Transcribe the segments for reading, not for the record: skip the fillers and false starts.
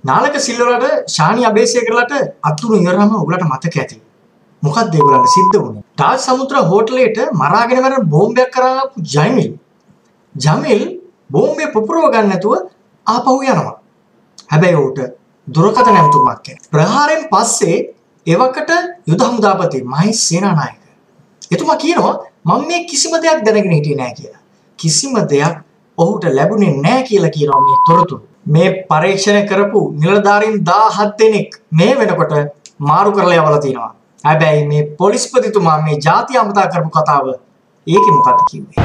නාලක සිල්වලට ශානි අබේසේකරලට අතුරු ඉවරම ඔයගලට මතක ඇති. මොකක්ද ඒගොල්ලන්ට සිද්ධ වුනේ? තාජ් සමුද්‍ර හෝටලේට මරාගෙන මරන බෝම්බයක් කරාපු ජමිල් බෝම්බේ පුපුරව ගන්න නැතුව ආපහු යනවා. හැබැයි උට දුරකථන ඇමතුමක් නැහැ. ප්‍රහාරයෙන් පස්සේ එවකට යුද හමුදාපති මහේෂ් සේනානායක එතුමා කියනවා මම මේ කිසිම දෙයක් දැනගෙන හිටියේ නැහැ කියලා. කිසිම දෙයක් ඔහුට ලැබුණේ නැහැ කියලා කියනවා මේ තොරතුරු. මේ පරීක්ෂණ කරපු නිලධාරීන් 17 දෙනෙක් මේ වෙනකොට මාරු කරලා යවලා තිනවා. හැබැයි මේ පොලිස්පතිතුමා මේ ජාතිය අමතා කරපු කතාව ඒකේ මොකද්ද කිව්වේ?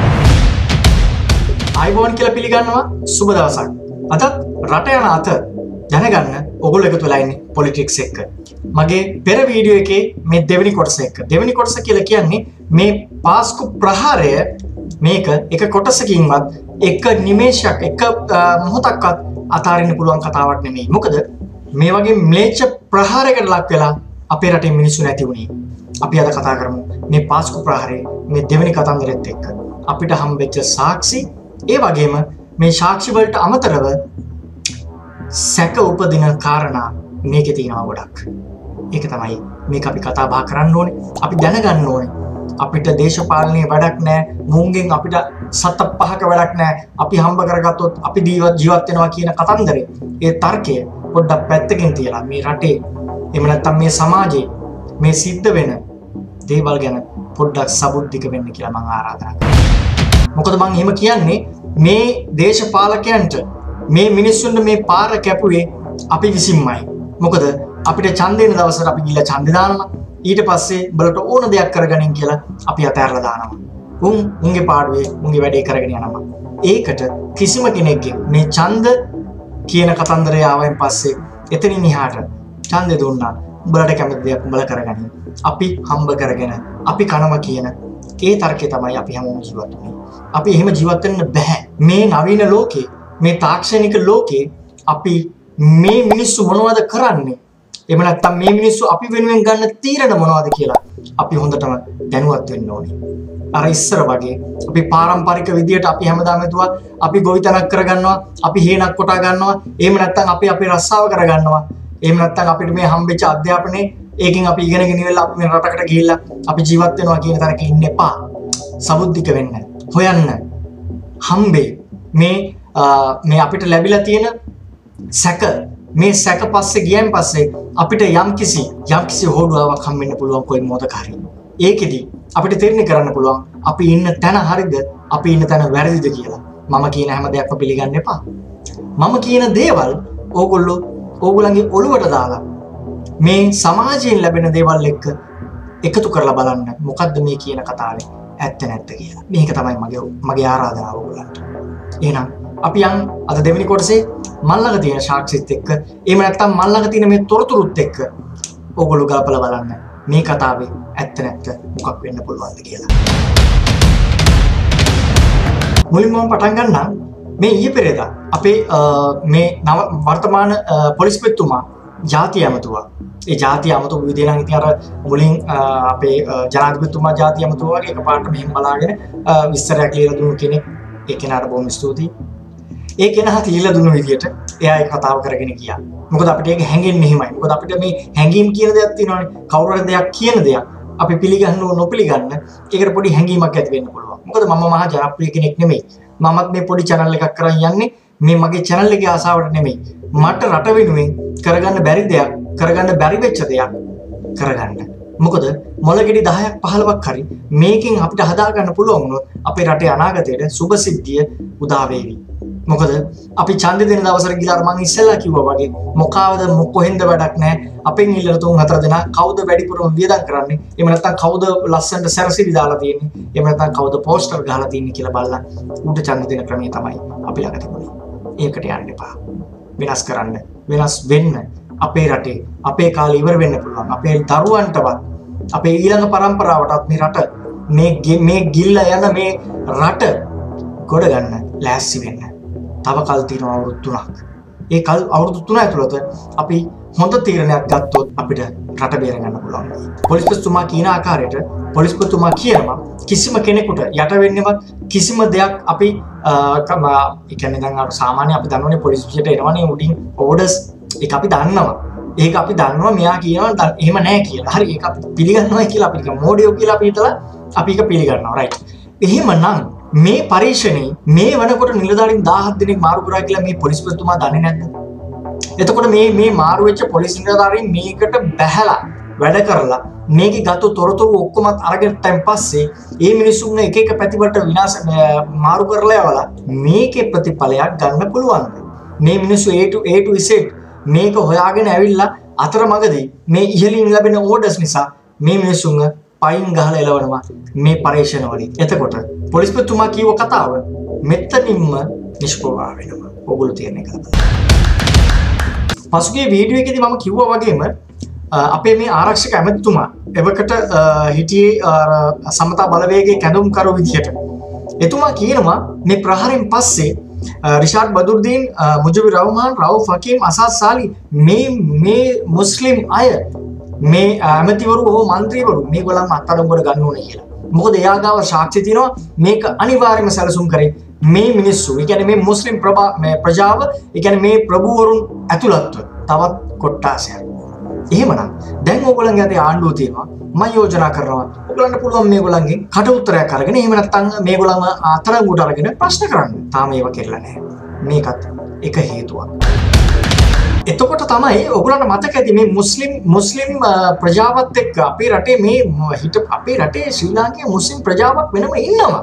අයිබෝන් කියලා පිළිගන්නවා සුබ දවසක්. අදත් රට යන අත දැනගන්න ඔයගොල්ලෝ එකතු වෙලා ඉන්නේ පොලිටික්ස් එක්ක. මගේ පෙර වීඩියෝ එකේ මේ දෙවෙනි කොටස එක්ක. දෙවෙනි කොටස කියලා කියන්නේ මේ පාස්කු ප්‍රහාරය මේක එක කොටසකින්වත් එක නිමේෂයක් එක මොහොතක්වත් අතාරින්න පුළුවන් කතාවක් නෙමෙයි. මොකද මේ වගේ ම්ලේච්ඡ ප්‍රහාරයකට ලක් වෙලා අපේ රටේ මිනිස්සු නැති වුණේ. අපි අද කතා කරමු මේ පාස්කු ප්‍රහාරයේ මේ දෙවෙනි කතන්දරෙත් එක්ක. අපිට හම්බෙච්ච සාක්ෂි ඒ වගේම මේ සාක්ෂි වලට අමතරව සැක උපදින කාරණා මේකේ තියෙනවා ගොඩක්. ඒක තමයි මේක අපි කතා බහ කරන්න ඕනේ. අපි දැනගන්න ඕනේ. අපිට දේශපාලනයේ වැඩක් නැහැ. මුංගෙන් අපිට සත පහක වැඩක් නැහැ. අපි හම්බ කරගත්තොත් අපි ජීවත් වෙනවා කියන කතන්දරේ. ඒ තර්කය පොඩ්ඩක් පැත්තකින් තියලා මේ රටේ එහෙම නැත්නම් මේ සමාජයේ මේ සිද්ධ වෙන දේවල් ගැන පොඩ්ඩක් සබුද්ධික වෙන්න කියලා මම ආරාධනා කරනවා. මොකද මම එහෙම කියන්නේ මේ දේශපාලකයන්ට මේ මිනිස්සුන්ට මේ පාර කැපුවේ අපි විසින්මයි. මොකද අපිට ඡන්දේ දෙන දවසට අපි ගිහලා ඡන්දේ දානවා. ඊට පස්සේ බලට ඕන දෙයක් කරගනින් කියලා අපි අතහැරලා දානවා. උන්ගේ පාඩුවේ උන්ගේ වැඩේ කරගෙන යනවා. ඒකට කිසිම කෙනෙක්ගේ මේ ඡන්ද කියන කතන්දරය ආවෙන් පස්සේ එතනින් එහාට ඡන්දේ දුන්නා. උඹලට කැමති දෙයක් උඹලා කරගනින්. අපි හම්බ කරගෙන අපි කනවා කියන ඒ තර්කය තමයි අපි හැමෝම ජීවත් වෙන්නේ. අපි එහෙම ජීවත් වෙන්න බෑ. මේ නවීන ලෝකේ මේ තාක්ෂණික ලෝකේ අපි මේ මිනිස්සු මොනවද කරන්නේ? එහෙම නැත්නම් මේ මිනිස්සු අපි වෙනුවෙන් ගන්න තීරණ මොනවද කියලා අපි හොඳටම දැනුවත් වෙන්න ඕනේ. අර ඉස්සර වගේ අපි පාරම්පරික විදියට අපි හැමදාම හිතුවා අපි ගොවිතැනක් කරගන්නවා, අපි හේනක් කොටා ගන්නවා, එහෙම නැත්නම් අපි අපේ රස්සාව කරගන්නවා. එහෙම නැත්නම් අපිට මේ හම්බෙච්ච අධ්‍යාපනයේ ඒකෙන් අපි ඉගෙනගෙන ඉවරලා අපි මේ රටකට ගිහිල්ලා අපි ජීවත් වෙනවා කියන තරක ඉන්න එපා. සමුද්දික වෙන්න. හොයන්න. හම්බේ මේ අපිට ලැබිලා තියෙන සැක මේ සැක පස්සේ ගියන් පස්සේ අපිට යම්කිසි හොඩුවාවක් හම්බෙන්න පුළුවන් කොයි මොහොතක හරි. ඒකෙදි අපිට තීරණය කරන්න පුළුවන් අපි ඉන්න තැන හරිද අපි ඉන්න තැන වැරදිද කියලා. මම කියන හැම දෙයක්ම පිළිගන්න එපා. මම කියන දේවල් ඕගොල්ලන්ගේ ඔළුවට දාලා මේ සමාජයෙන් ලැබෙන දේවල් එක්ක එකතු කරලා බලන්න මොකද්ද මේ කියන කතාවේ ඇත්ත නැත්ත කියලා. මේක තමයි මගේ ආරාධනාව ඔයගොල්ලන්ට. එහෙනම් අපි යන් අද දෙවෙනි කොටසේ මල් ළඟ තියෙන සාක්ෂිත් එක්ක එහෙම නැත්නම් මල් ළඟ තියෙන මේ තොරතුරුත් එක්ක ඕගොල්ලෝ ගලපලා බලන්න මේ කතාවේ ඇත්ත නැත්ත මොකක් වෙන්න පුළුවන්ද කියලා. මුලින්ම පටන් ගන්නම් මේ ඊයේ පෙරේදා අපේ මේ වර්තමාන පොලිස්පතිතුමා ජාතිය ඇමතුවා. ඒ ජාතිය ඇමතුව විදිහ නම් ඉතින් අර මුලින් අපේ ජනාධිපතිතුමා ජාතිය ඇමතුවා වගේ එකපාරට මෙහෙම බලාගෙන විස්තරයක් ලියලා දුන්නු කෙනෙක්. ඒ කෙනාට බොහොම ස්තුතියි. ඒ කෙනා තියලා දුන්න විදියට එයා ඒ කතාව කරගෙන ගියා. මොකද අපිට ඒක හැංගෙන්නේ මෙහිමයි. මොකද අපිට මේ හැංගීම් කියන දෙයක් තියෙනවානේ. කවුරු හරි දෙයක් කියන දෙයක් අපි පිළිගන්න ඕන නොපිළිගන්න ඒකට පොඩි හැංගීමක් ඇති වෙන්න පුළුවන්. මොකද මම මහා ජනප්‍රිය කෙනෙක් නෙමෙයි. මමත් මේ පොඩි channel එකක් කරන් යන්නේ මේ මගේ channel එකේ ආසාවට නෙමෙයි. මට රට වෙනුවෙන් කරගන්න බැරි දෙයක්, කරගන්න බැරි වෙච්ච දෙයක් කරගන්න. මොකද මොළගෙඩි 10ක් 15ක් හරි මේකෙන් අපිට හදා ගන්න පුළුවන් වුණොත් අපේ රටේ අනාගතයට සුබ සිද්ධිය උදා වේවි. මොකද අපි ඡන්දෙ දෙන දවසට ගිහලා මම ඉස්සෙල්ලා කිව්වා වගේ මොකාවද කොහෙන්ද වැඩක් නැහැ. අපෙන් ඉල්ලන 3-4 දෙනා කවුද වැඩිපුරම වියදම් කරන්නේ? එහෙම නැත්නම් කවුද ලස්සනට සැරසිලි දාලා තියෙන්නේ? එහෙම නැත්නම් කවුද පෝස්ටර් ගහලා තියෙන්නේ කියලා බලලා උඩ ඡන්ද දෙන ක්‍රමය තමයි අපි ළඟ තිබුණේ. ඒකට යන්න එපා. වෙනස් කරන්න, වෙනස් වෙන්න. අපේ රටේ අපේ කාලේ ඉවර වෙන්න පුළුවන්. අපේ දරුවන්ටවත් අපේ ඊළඟ පරම්පරාවටත් මේ රට මේ ගිල්ල යන මේ රට ගොඩ ගන්න ලෑස්ති වෙන්න. තව කල් තියෙනවා අවුරුදු 3ක්. ඒ කල් අවුරුදු 3 ඇතුළත අපි හොඳ තීරණයක් ගත්තොත් අපිට රට බේර ගන්න පුළුවන්. පොලිස්පතිතුමා කියන ආකාරයට පොලිස්පතිතුමා කියනවා කිසිම කෙනෙකුට යට වෙන්නවත් කිසිම දෙයක් අපි ඒ කියන්නේ දැන් අර සාමාන්‍ය අපි දන්නවනේ පොලිස් පිටියට එනවනේ උඩින් ඕඩර්ස් ඒක අපි දන්නවා. ඒක අපි දන්නවා මෙයා කියනවා එහෙම නැහැ කියලා. හරි ඒක අපි පිළිගන්නවා කියලා අපි නිකන් මෝඩියෝ කියලා අපි හිතලා අපි ඒක පිළිගන්නවා. රයිට්. එහෙමනම් මේ පරීක්ෂණේ මේ වෙනකොට නිලධාරීන් 17 දෙනෙක් මාරු කරා කියලා මේ පොලිස්පතිතුමා දන්නේ නැද්ද? එතකොට මේ මාරු වෙච්ච පොලිස් නිලධාරීන් මේකට බැහැලා වැඩ කරලා මේකේ ගත තොරතුරු ඔක්කොම අරගෙන තැන් පස්සේ මේ මිනිස්සුන් එක එක පැතිවලට විනාශ මාරු කරලා යවලා මේකේ ප්‍රතිඵලයක් ගන්න පුළුවන්ද? මේ මිනිස්සු A to Z මේක හොයාගෙන ඇවිල්ලා අතරමඟදී මේ ඉහළින් ලැබෙන ඕඩර්ස් නිසා මේ මිනිස්සුන් පයින් ගහලා එලවනවා මේ පරීක්ෂණ වලින්. එතකොට පොලිස්පතිතුමා කියව කතාව මෙතනින්ම නිෂ්ප්‍රභා වෙනවා. ඔගොල්ලෝ තියෙන එක. පසුගිය වීඩියෝ එකේදී මම කිව්වා වගේම අපේ මේ ආරක්ෂක ඇමතිතුමා එවකට හිටියේ සමතා බලවේගයේ කැඳවුම්කරු විදියට. එතුමා කියනවා මේ ප්‍රහාරයෙන් පස්සේ රිෂාඩ් බදුර්දීන්, මුජිබුර් රහ්මාන්, රවුෆ් හකීම්, අසාද් සාලි මේ මුස්ලිම් අය මේ ඇමතිවරු හෝ මන්ත්‍රීවරු මේගොල්ලන් අත්අඩංගුවට ගන්න ඕනේ කියලා. මොකද එයා ගාව සාක්ෂි තියෙනවා මේක අනිවාර්යයෙන්ම සැලසුම් කරේ මේ මිනිස්සු. ඒ කියන්නේ මේ මුස්ලිම් ප්‍රජාව, ඒ කියන්නේ මේ ප්‍රභූවරුන් ඇතුළත්ව තවත් කොට්ටාසයක්. එහෙමනම් දැන් ඕගොල්ලන්ගේ අතේ ආණ්ඩුව තියෙනවා. මම යෝජනා කරනවා ඔයගලන්ට පුළුවන් මේගොල්ලන්ගෙන් කට උත්තරයක් අරගෙන එහෙම නැත්නම් මේගොල්ලන්ව අතරංගුවට අරගෙන ප්‍රශ්න කරන්න. තාම ඒව කෙරලා නැහැ. මේකත් එක හේතුවක්. එතකොට තමයි ඔයගලන්ට මතක ඇති මේ මුස්ලිම් ප්‍රජාවත් එක්ක අපේ රටේ අපේ රටේ ශ්‍රී ලාංකේය මුස්ලිම් ප්‍රජාවක් වෙනම ඉන්නවා.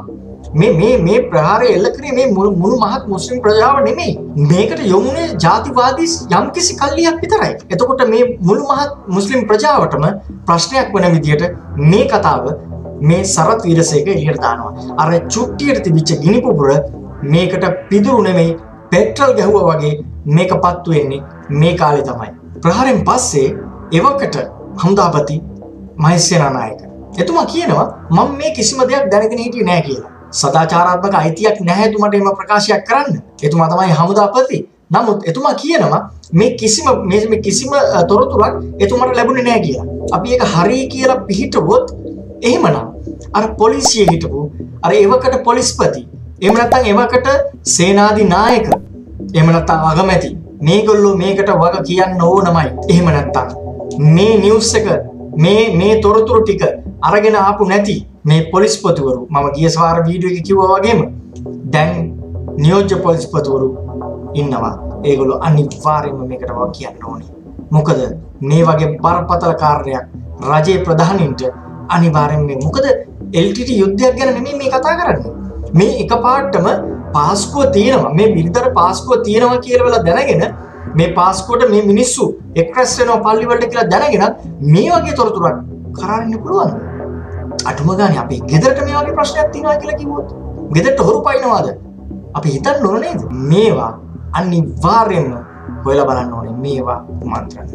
මේ ප්‍රහාරය එල්ල කරේ මේ මුළු මහත් මුස්ලිම් ප්‍රජාව නෙමෙයි. මේකට යොමුනේ ජාතිවාදී යම්කිසි කල්ලියක් විතරයි. එතකොට මේ මුළු මහත් මුස්ලිම් ප්‍රජාවටම ප්‍රශ්නයක් වෙන විදියට මේ කතාව මේ සරත් වීරසේක එළියට දානවා. අර චුට්ටියට තිබිච්ච ගිනි පුපුර මේකට පිදුරු නෙමෙයි පෙට්‍රල් ගැහුවා වගේ මේක පත්තු වෙන්නේ මේ කාලේ තමයි. ප්‍රහාරයෙන් පස්සේ එවකට හමුදාපති මහේසේනා නායක එතුමා කියනවා මම මේ කිසිම දෙයක් දැනගෙන හිටියේ නෑ කියලා. සදාචාරාත්මක අයිතියක් නැහැ එතුමාට එහෙම ප්‍රකාශයක් කරන්න. එතුමා තමයි හමුදාපති. නමුත් එතුමා කියනවා මේ කිසිම තොරතුරක් එතුමාට ලැබුණේ නැහැ කියලා. අපි ඒක හරි කියලා පිළිහිටුවොත් එහෙමනම් අර පොලිසියේ හිටපු අර එවකට පොලිස්පති එහෙම නැත්නම් එවකට සේනාධි නායක එහෙම නැත්නම් අගමැති මේගොල්ලෝ මේකට වග කියන්න ඕනමයි. එහෙම නැත්නම් මේ නිවුස් එක මේ තොරතුරු ටික අරගෙන ආපු නැති මේ පොලිස්පතිවරු මම ගිය සවාර වීඩියෝ එකේ කිව්වා වගේම දැන් නියෝජ්‍ය පොලිස්පතිවරු ඉන්නවා. ඒගොල්ලෝ අනිවාර්යයෙන්ම මේකට වග කියන්න ඕනේ. මොකද මේ වගේ බරපතල කාර්යයක් රජයේ ප්‍රධානීන්ට අනිවාර්යයෙන්ම මොකද LTT යුද්ධයක් ගැන නෙමෙයි මේ කතා කරන්නේ. මේ එකපාරටම පාස්කුව තියෙනවා මේ බිරිඳට පාස්කුව තියෙනවා කියලා දැනගෙන මේ පාස්කුවට මේ මිනිස්සු එක්රැස් වෙනවා පල්ලි වලට කියලා දැනගෙන මේ වගේ තොරතුරක් කරන්න පුළුවන්ද? අටුම ගානේ අපි ගෙදරට මේ වගේ ප්‍රශ්නයක් තියෙනවා කියලා කිව්වොත් ගෙදරට හොරු පයින්නවාද? අපි හිතන්න ඕන නේද? මේවා අනිවාර්යයෙන්ම හොයලා බලන්න ඕනේ මේවා මන්ත්‍රණ.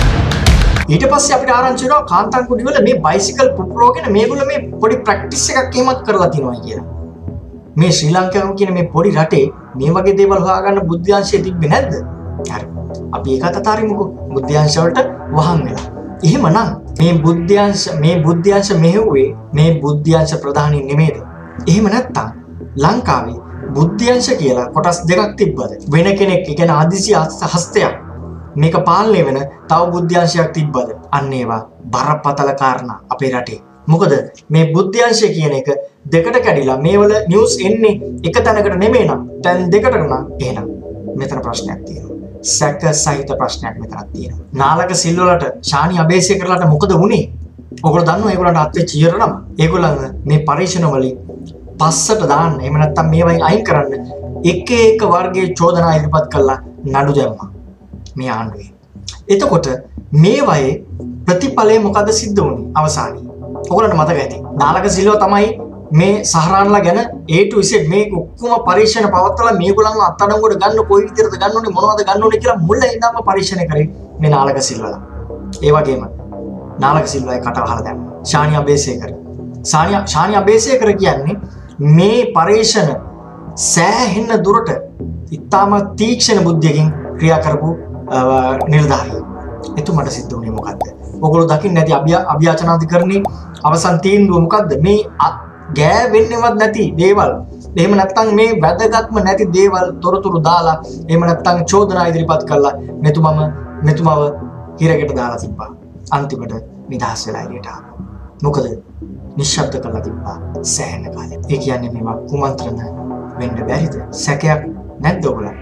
ඊට පස්සේ අපිට ආරංචි වෙනවා කාන්තාංකුඩි වල මේ බයිසිකල් පුපුරෝගෙන මේගොල්ලෝ මේ පොඩි ප්‍රැක්ටිස් එකක් එහෙමත් කරලා තිනවා කියලා. මේ ශ්‍රී ලංකාව කියන මේ පොඩි රටේ මේ වගේ දේවල් හොයාගන්න බුද්ධ්‍යංශය තිබ්බේ නැද්ද? හරි. අපි ඒකත් අතාරිමුකෝ. බුද්ධ්‍යංශ වලට වහන් වෙලා. එහෙමනම් මේ බුද්ධ්‍යංශ මෙහෙව්වේ මේ බුද්ධ්‍යංශ ප්‍රධානී නෙමෙයිද? එහෙම නැත්තම් ලංකාවේ බුද්ධ්‍යංශ කියලා කොටස් දෙකක් තිබ්බද? වෙන කෙනෙක් ඒ කියන්නේ ආදිසි හස්තයක් මේක පාලනය වෙන තව බුද්ධ්‍යංශයක් තිබ්බද? අන්න ඒවා බරපතල කාරණා අපේ රටේ. මොකද මේ බුද්ධ්‍යංශය කියන එක දෙකට කැඩිලා මේවල නිවුස් එන්නේ එක තැනකට නෙමෙයි නම් තැන් දෙකට නම් එහෙනම් මෙතන ප්‍රශ්නයක් තියෙනවා. සැක සහිත ප්‍රශ්නයක් මෙතනක් තියෙනවා. නාලක සිල්වලට ශානි අබේසේකරලට මොකද වුනේ? ඔයගොල්ලෝ දන්නවා ඒගොල්ලන්ට අත්වෙච්ච ඉරණම. ඒගොල්ලන් මේ පරීක්ෂණ වලින් පස්සට දාන්න එහෙම නැත්නම් මේවයින් අයින් කරන්න එක එක වර්ගයේ චෝදනා ඉදිරිපත් කළා නඩු දැම්මා මේ ආණ්ඩුවේ. එතකොට මේවයේ ප්‍රතිඵලය මොකද සිද්ධ වුනේ අවසානයේ? ඔයගොල්ලන්ට මතක ඇති. නාලක සිල්ව තමයි මේ සහරාන්ලා ගැන A to Z මේ ඔක්කොම පරීක්ෂණ පවත්වලා මේගොල්ලන්ව අත්අඩංගුවට ගන්න කොයි විදිහටද ගන්න ඕනේ මොනවද ගන්න ඕනේ කියලා මුල ඉඳන්ම පරීක්ෂණ කරේ මේ නාලක සිල්වලා. ඒ වගේම නාලක සිල්වයි කට වහලා දැම්මා. ශානි අබේසේකර කියන්නේ මේ පරීක්ෂණ සෑහෙන දුරට ඉතාම තීක්ෂණ බුද්ධියකින් ක්‍රියා කරපු නිලධාරියෙක්. එතුමට සිද්ධ වුණේ මොකද්ද? ඔයගොල්ලෝ දකින්නේ නැති අභියාචනාධිකරණයේ අවසන් තීන්දුව මොකද්ද? මේ ගෑවෙන්නේවත් නැති දේවල්. එහෙම නැත්නම් මේ වැදගත්ම නැති දේවල් තොරතුරු දාලා එහෙම නැත්නම් චෝදනා ඉදිරිපත් කළා මෙතුමම මෙතුමාව හිරකට දාලා තිබ්බා. අන්තිමට නිදහස් වෙලා එළියට ආවා. මොකද නිශ්ශබ්ද කරලා තිබ්බා සෑහෙන කාලයක්. ඒ කියන්නේ මේවා කුමන්ත්‍රණ වෙන්න බැරිද? සැකයක් නැද්ද ඔයගොල්ලන්ට?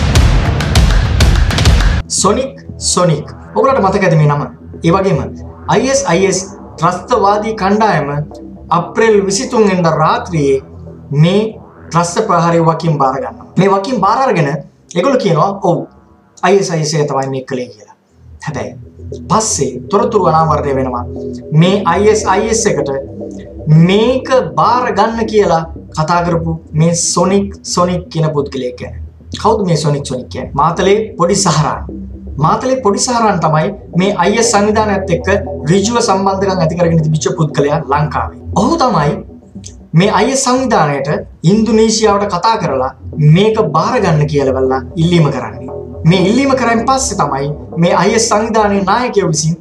සොනික් ඔයගොල්ලන්ට මතකද මේ නම? ඒ වගේම ISIS ත්‍රස්තවාදී කණ්ඩායම අප්‍රේල් 23 වෙනිදා රාත්‍රියේ මේ ත්‍රස්ත ප්‍රහාරය වකින් බාර ගන්නවා. මේ වකින් බාර අරගෙන ඒගොල්ලෝ කියනවා ඔව් ISIS එක තමයි මේක කළේ කියලා. හැබැයි පස්සේ තොරතුරු අනාවරණය වෙනවා. මේ ISIS එකට මේක බාර ගන්න කියලා කතා කරපු මේ සොනික් කියන පුද්ගලයෙක් ගැන. කවුද මේ සොනික් කියන්නේ? මාතලේ පොඩි සහරාන්. මාතලේ පොඩි සහරාන් තමයි මේ IS සංවිධානයත් එක්ක ඍජුව සම්බන්ධකම් ඇති කරගෙන තිබිච්ච පුද්ගලයා ලංකාවේ. ඔහු තමයි මේ IS සංවිධානයට ඉන්දුනීසියාවට කතා කරලා මේක බාර ගන්න කියලා වෙලා ඉල්ලීම කරන්නේ. මේ ඉල්ලීම කරන් පස්සේ තමයි මේ IS සංවිධානයේ නායකයෝ විසින්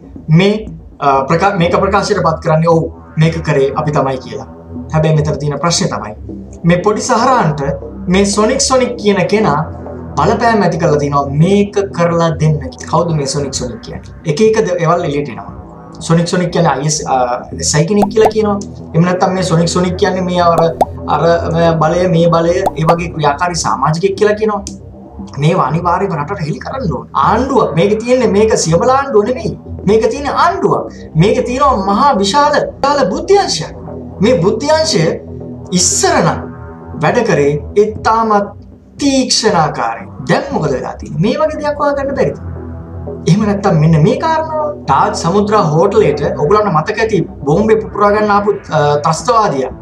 මේක ප්‍රකාශයටපත් කරන්නේ ඔව් මේක කරේ අපි තමයි කියලා. හැබැයි මෙතන තියෙන ප්‍රශ්නේ තමයි මේ පොඩි සහරාන්ට මේ සොනික් කියන කෙනා බලපෑම් ඇති කරලා තිනවා මේක කරලා දෙන්න. කවුද මේ සොනික් කියන්නේ? එක ඒවල් එළියට එනවා. සොනික් කියන්නේ IS සයිකිනික් කියලා කියනවා. එහෙම නැත්නම් මේ සොනික් කියන්නේ මේ අර බලය මේ බලය ඒ වගේ ක්‍රියාකාරී සමාජිකයෙක් කියලා කියනවා. මේවා අනිවාර්යයෙන්ම රටට හෙළි කරන්න ඕන. ආණ්ඩුවක් මේක තියෙන්නේ මේක සියබල ආණ්ඩුව නෙමෙයි. මේක තියෙන්නේ ආණ්ඩුවක්. මේක තියෙනවා මහා විශාල බුද්ධ්‍යංශයක්. මේ බුද්ධ්‍යංශය ඉස්සර නම් වැඩ කරේ ඉතාමත් තීක්ෂණාකාරයි. දැන් මොකද වෙලා තියෙන්නේ? මේ වගේ දෙයක් හොයාගන්න බැරිද? එහෙම නැත්තම් මෙන්න මේ කාරණාව තාජ් සමුද්‍රා හෝටලේට ඔයගොල්ලන්ට මතක ඇති බෝම්බේ පුපුරා ගන්න ආපු ත්‍රස්තවාදියා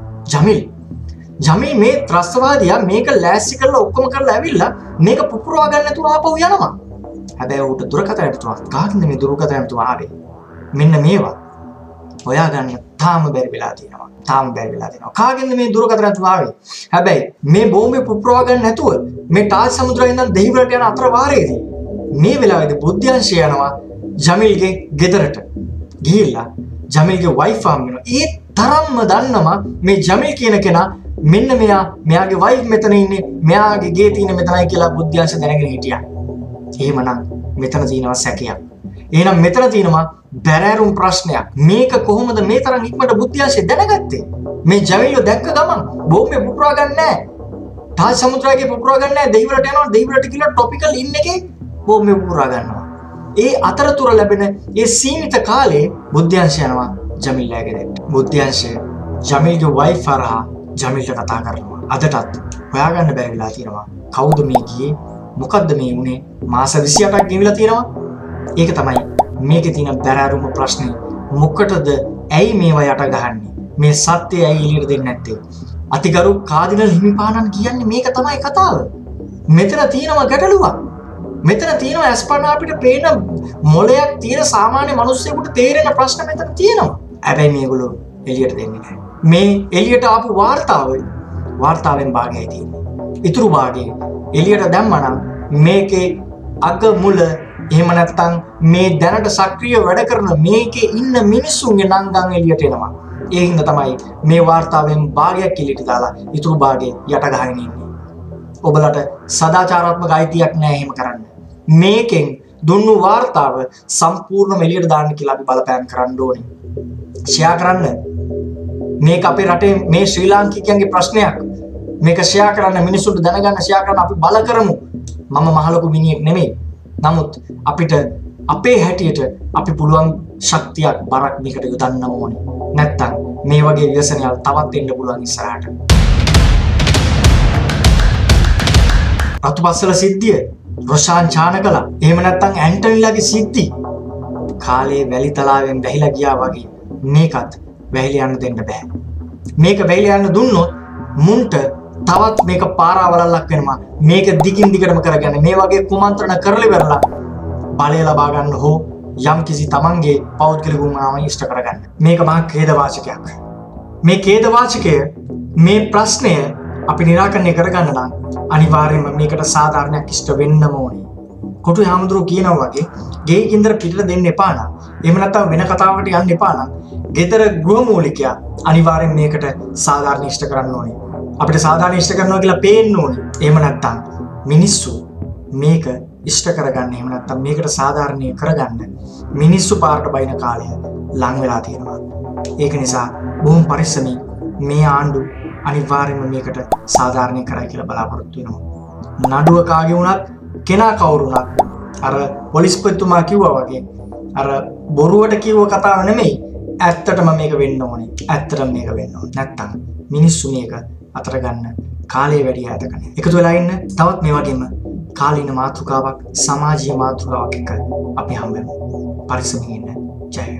ජමීල් මේ ත්‍රස්තවාදියා මේක ලෑස්ති කරලා ඔක්කොම කරලා ඇවිල්ලා මේක පුපුරවා ගන්න නැතුව ආපහු යනවා. හැබැයි ඌට දුරකථන ඇතුවා කාගෙන්ද මේ දුරකථන ඇතුවා ආවේ? මෙන්න මේවා හොයාගන්න තාම බැරි වෙලා තියෙනවා. කාගෙන්ද මේ දුරකථන ඇතුවා ආවේ? හැබැයි මේ බෝම්බේ පුපුරවා ගන්න නැතුව මේ තාජ් සමුද්‍රාවේ ඉඳන් දෙහිවලට යන අතර වාරයේදී මේ වෙලාවේදී බුද්ධ්‍යංශය යනවා ජමීල්ගේ ගෙදරට ගිහිල්ලා ජමීල්ගේ වයිෆ් ආම් වෙනවා. ඒ තරම්ම දන්නවා මේ ජමීල් කියන කෙනා මෙන්න මෙයාගේ වයිෆ් මෙතන ඉන්නේ, මෙයාගේ ගේ තියෙන මෙතනයි කියලා බුද්ධ්‍යංශ දැනගෙන හිටියා. එහෙමනම් මෙතන තියෙනවා සැකයක්. එහෙනම් මෙතන තියෙනවා බැරෑරුම් ප්‍රශ්නයක්. මේක කොහොමද මේ තරම් ඉක්මනට බුද්ධ්‍යංශය දැනගත්තේ? මේ ජමීල්ව දැක්ක ගමන් බෝම්බේ පුපුරා ගන්න නැහැ. තාජ් සමුද්‍රාවේ පුපුරා ගන්න නැහැ. දෙහිවලට යනවා. දෙහිවලට ගිහලා ටොපිකල් ඉන් එකේ බෝම්බේ පුපුරා ගන්නවා. ඒ අතරතුර ලැබෙන ඒ සීමිත කාලේ බුද්ධ්‍යංශ යනවා ජමීල්ගේ ගෙදරට. බුද්ධ්‍යංශය ජමීල්ගේ වයිෆ් හරහා ජමීල්ට කතා කරනවා. අදටත් හොයාගන්න බැරි වෙලා තියෙනවා. කවුද මේ ගියේ? මොකද්ද මේ වුනේ? මාස 28ක් ගෙවිලා තියෙනවා. ඒක තමයි මේකේ තියෙන බැරෑරුම ප්‍රශ්නේ. මොකටද ඇයි මේවා යට ගහන්නේ? මේ සත්‍යය ඇයි එළියට දෙන්නේ නැත්තේ? අතිගරු කාදිනල් හිමිපාණන් කියන්නේ මේක තමයි කතාව. මෙතන තියෙනවා ගැටලුවක්. මෙතන තියෙනවා අස්පනා අපිට පේන මොලයක් තියෙන සාමාන්‍ය මිනිස්සුෙකුට තේරෙන ප්‍රශ්න මෙතන තියෙනවා. හැබැයි මේගොල්ලෝ එළියට දෙන්නේ නැහැ. මේ එළියට ආපු වාර්තාවෙන් භාගයයි තියෙන්නේ. ඉතුරු භාගය එළියට දැම්මනම් මේකේ අග මුල එහෙම නැත්නම් මේ දැනට සක්‍රිය වැඩ කරන මේකේ ඉන්න මිනිස්සුන්ගේ නංගන් එළියට එනවා. ඒ හින්දා තමයි මේ වාර්තාවෙන් භාගයක් එළියට දාලා ඉතුරු භාගය යට ගහගෙන ඉන්නේ. ඔබලට සදාචාරාත්මක අයිතියක් නැහැ එහෙම කරන්න. මේකෙන් දුන්නු වාර්තාව සම්පූර්ණයෙන්ම එළියට දාන්න කියලා අපි බලපෑම් කරන්න ඕනේ. ෂෙයා කරන්න. මේක අපේ රටේ මේ ශ්‍රී ලාංකිකයන්ගේ ප්‍රශ්නයක්. මේක ෂෙයා කරන්න මිනිස්සුන්ට දැනගන්න ෂෙයා කරන්න අපි බල කරමු. මම මහලොකු මිනිහෙක් නෙමෙයි. නමුත් අපිට අපේ හැටියට අපි පුළුවන් ශක්තියක් බරක් මේකට යොදන්න ඕනේ. නැත්තම් මේ වගේ ව්‍යසනයල් තවත් එන්න පුළුවන් ඉස්සරහට. රතුපස්සල සිද්ධිය රොෂාන් චානකලා එහෙම නැත්නම් ඇන්ටනිලාගේ සිද්ධි කාලේ වැලි තලාවෙන් වැහිලා ගියා වගේ මේකත් වැහිලා යන්න දෙන්න බෑ. මේක වැහිලා යන්න දුන්නොත් මුන්ට තවත් මේක පාරාවලල්ලක් වෙනවා. මේක දිගින් දිගටම කරගෙන මේ වගේ කුමන්ත්‍රණ කරලා ඉවරලා බලය ලබා ගන්න හෝ යම්කිසි තමන්ගේ පෞද්ගලික වුණාම ඉෂ්ට කරගන්න. මේක මහා ඛේදවාචකයක්. මේ ඛේදවාචකය මේ ප්‍රශ්නය අපි निराකරණය කරගන්න නම් අනිවාර්යයෙන්ම මේකට සාධාරණයක් ඉෂ්ට වෙන්නම ඕනේ. කොටු හාමුදුරුවෝ කියනවා වගේ ගේ ගින්දර පිටට දෙන්න එපා නම් එහෙම නැත්නම් වෙන කතාවකට යන්න එපා නම් ගෙදර ගෘහමූලිකයා අනිවාර්යෙන් මේකට සාධාරණ ඉෂ්ට කරන්න ඕනේ. අපිට සාධාරණ ඉෂ්ට කරනවා කියලා පේන්න ඕනේ. එහෙම නැත්නම් මිනිස්සු මේක ඉෂ්ට කරගන්න එහෙම නැත්නම් මේකට සාධාරණීය කරගන්න මිනිස්සු පාරට බයින කාලය ලං වෙලා තියෙනවා. ඒක නිසා බොහොම පරිස්සමින් මේ ආණ්ඩු අනිවාර්යයෙන්ම මේකට සාධාරණීය කරයි කියලා බලාපොරොත්තු වෙනවා. නඩුව කාගේ වුණත් කෙනා කවුරු වුණත් අර පොලිස්පතිතුමා කිව්වා වගේ අර බොරුවට කිව්ව කතාව නෙමෙයි ඇත්තටම මේක වෙන්න ඕනේ. ඇත්තටම මේක වෙන්න ඕනේ. නැත්තම් මිනිස්සු මේක අතර ගන්න කාලේ වැඩි ඈතකනේ. එකතු වෙලා ඉන්න තවත් මේ වගේම කාලීන මාතෘකාවක් සමාජීය මාතෘකාවක් එක්ක අපි හම්බෙමු. පරිස්සමින් ඉන්න. ජය